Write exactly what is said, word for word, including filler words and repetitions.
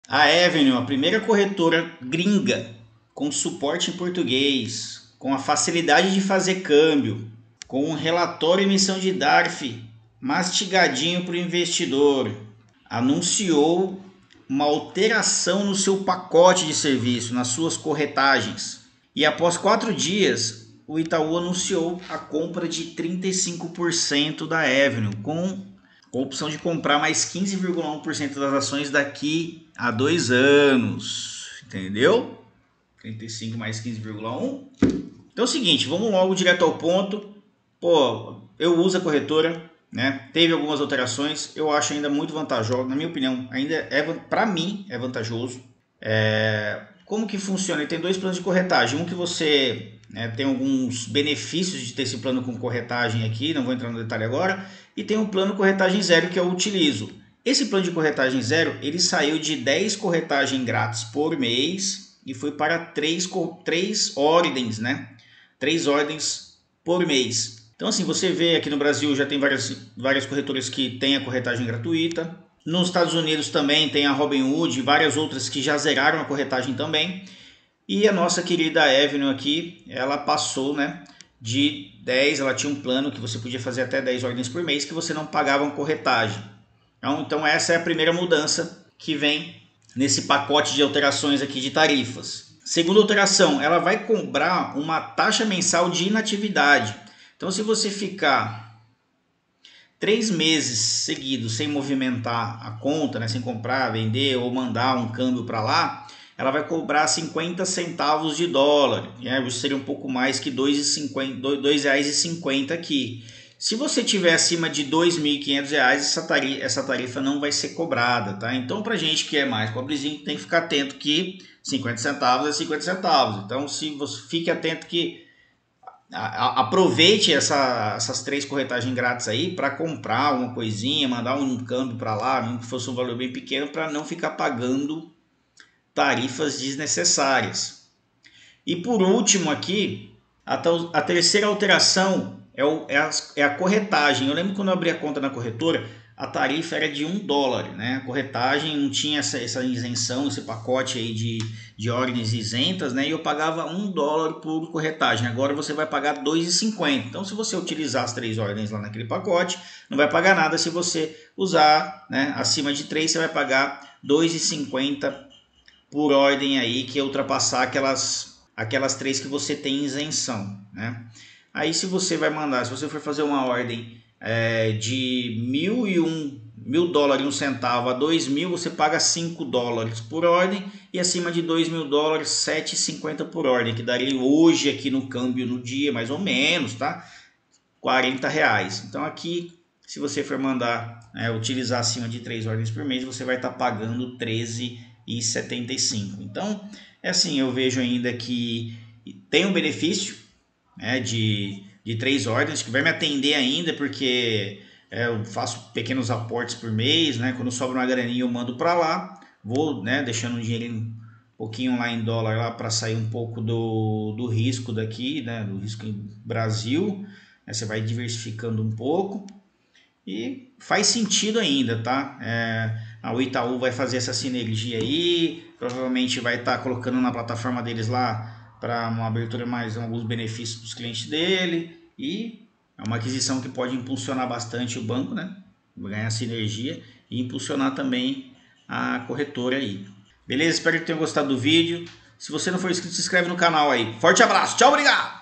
A Avenue, a primeira corretora gringa com suporte em português, com a facilidade de fazer câmbio, com um relatório e emissão de D A R F mastigadinho para o investidor, anunciou uma alteração no seu pacote de serviço, nas suas corretagens. E após quatro dias, o Itaú anunciou a compra de trinta e cinco por cento da Avenue, com a opção de comprar mais quinze vírgula um por cento das ações daqui a dois anos. Entendeu? trinta e cinco mais quinze vírgula um. Então é o seguinte, vamos logo direto ao ponto. Pô, eu uso a corretora, né? Teve algumas alterações, eu acho ainda muito vantajoso, na minha opinião, ainda é, para mim é vantajoso. É, como que funciona? Ele tem dois planos de corretagem, um que você, né, tem alguns benefícios de ter esse plano com corretagem aqui, não vou entrar no detalhe agora, e tem um plano corretagem zero que eu utilizo. Esse plano de corretagem zero, ele saiu de dez corretagens grátis por mês e foi para três, três ordens, né? três ordens por mês. Então assim, você vê aqui no Brasil já tem várias, várias corretoras que têm a corretagem gratuita. Nos Estados Unidos também tem a Robinhood e várias outras que já zeraram a corretagem também. E a nossa querida Avenue aqui, ela passou, né, de dez, ela tinha um plano que você podia fazer até dez ordens por mês que você não pagava uma corretagem. Então, então essa é a primeira mudança que vem nesse pacote de alterações aqui de tarifas. Segunda alteração, ela vai cobrar uma taxa mensal de inatividade. Então se você ficar três meses seguidos sem movimentar a conta, né, sem comprar, vender ou mandar um câmbio para lá, ela vai cobrar cinquenta centavos de dólar, né? Isso seria um pouco mais que dois reais e cinquenta aqui. Se você tiver acima de dois mil e quinhentos reais, essa tarifa, essa tarifa não vai ser cobrada, tá? Então, para gente que é mais pobrezinho, tem que ficar atento que cinquenta centavos é cinquenta centavos. Então, se você fique atento que aproveite essa, essas três corretagens grátis aí para comprar uma coisinha, mandar um câmbio para lá, mesmo que fosse um valor bem pequeno, para não ficar pagando tarifas desnecessárias. E por último aqui, a, a terceira alteração é, o, é, a, é a corretagem. Eu lembro quando eu abri a conta na corretora, a tarifa era de um dólar, né? A corretagem não tinha essa, essa isenção, esse pacote aí de, de ordens isentas, né? E eu pagava um dólar por corretagem. Agora você vai pagar dois reais e cinquenta centavos. Então, se você utilizar as três ordens lá naquele pacote, não vai pagar nada. Se você usar, né, acima de três, você vai pagar dois reais e cinquenta centavos por ordem aí, que é ultrapassar aquelas, aquelas três que você tem isenção, né? Aí se você vai mandar, se você for fazer uma ordem é, de mil e um mil dólares e um centavo a dois mil, você paga cinco dólares por ordem, e acima de dois mil dólares, sete reais e cinquenta por ordem, que daria hoje aqui no câmbio no dia, mais ou menos, tá? quarenta reais. Então aqui, se você for mandar é, utilizar acima de três ordens por mês, você vai estar tá pagando treze reais e setenta e cinco. Então, é assim, eu vejo ainda que tem um benefício, né, de, de três ordens, que vai me atender ainda, porque é, eu faço pequenos aportes por mês, né? Quando sobra uma graninha eu mando para lá, vou, né, deixando um dinheiro um pouquinho lá em dólar lá para sair um pouco do, do risco daqui, né, do risco em Brasil, né, você vai diversificando um pouco e faz sentido ainda, tá? É, a o Itaú vai fazer essa sinergia aí, provavelmente vai estar tá colocando na plataforma deles lá para uma abertura mais alguns benefícios para os clientes dele, e é uma aquisição que pode impulsionar bastante o banco, né? Ganhar sinergia e impulsionar também a corretora aí. Beleza? Espero que tenham gostado do vídeo. Se você não for inscrito, se inscreve no canal aí. Forte abraço, tchau, obrigado!